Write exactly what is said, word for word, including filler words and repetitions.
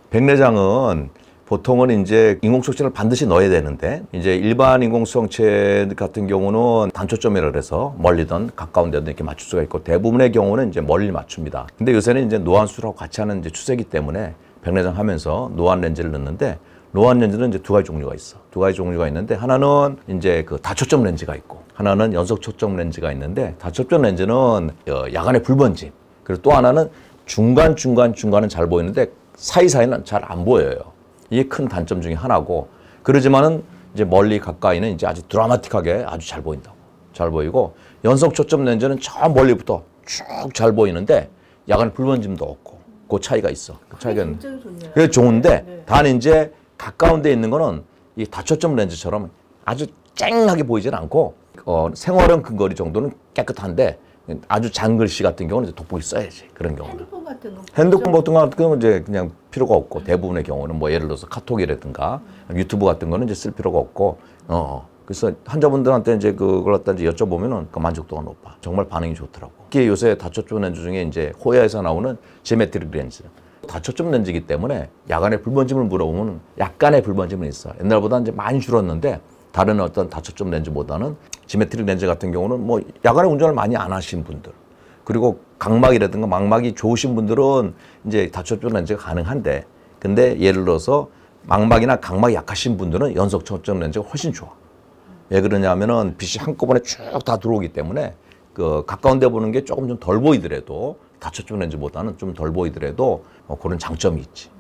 백내장은 보통은 이제 인공수정체를 반드시 넣어야 되는데, 이제 일반 인공수정체 같은 경우는 단초점이라 그래서 멀리든 가까운 데든 이렇게 맞출 수가 있고, 대부분의 경우는 이제 멀리 맞춥니다. 근데 요새는 이제 노안수술하고 같이 하는 이제 추세이기 때문에 백내장 하면서 노안 렌즈를 넣는데, 노안 렌즈는 이제 두 가지 종류가 있어. 두 가지 종류가 있는데, 하나는 이제 그 다초점 렌즈가 있고, 하나는 연속 초점 렌즈가 있는데, 다초점 렌즈는 야간에 불번짐, 그리고 또 하나는 중간 중간 중간은 잘 보이는데 사이사이는 잘 안 보여요. 이게 큰 단점 중에 하나고, 그러지만은 이제 멀리 가까이는 이제 아주 드라마틱하게 아주 잘 보인다고. 잘 보이고, 연속 초점 렌즈는 저 멀리부터 쭉 잘 보이는데 야간 불번짐도 없고, 그 차이가 있어. 그 차이가 굉장히 좋네요. 그게 좋은데, 네. 단 이제 가까운 데 있는 거는 이 다초점 렌즈처럼 아주 쨍하게 보이진 않고, 어, 생활형 근거리 정도는 깨끗한데, 아주 작은 글씨 같은 경우는 이제 돋보기 써야지. 그런 경우는. 핸드폰 같은 거. 핸드폰 같은 거 같은 경우는 이제 그냥 필요가 없고, 대부분의 경우는 뭐 예를 들어서 카톡이라든가 유튜브 같은 거는 이제 쓸 필요가 없고, 어. 그래서 환자분들한테 이제 그걸 갖다 이제 여쭤보면은 그 만족도가 높아. 정말 반응이 좋더라고. 특히 요새 다초점 렌즈 중에 이제 호야에서 나오는 지메트릭 렌즈. 다초점 렌즈이기 때문에 야간에 불번짐을 물어보면 약간의 불번짐은 있어. 옛날보다 이제 많이 줄었는데, 다른 어떤 다초점 렌즈보다는 지메트릭 렌즈 같은 경우는 뭐 야간에 운전을 많이 안 하신 분들, 그리고 각막이라든가 망막이 좋으신 분들은 이제 다초점 렌즈가 가능한데, 근데 예를 들어서 망막이나 각막이 약하신 분들은 연속 초점 렌즈가 훨씬 좋아. 왜 그러냐면은 빛이 한꺼번에 쭉 다 들어오기 때문에 그 가까운 데 보는 게 조금 좀 덜 보이더라도, 다초점 렌즈보다는 좀 덜 보이더라도 어, 그런 장점이 있지.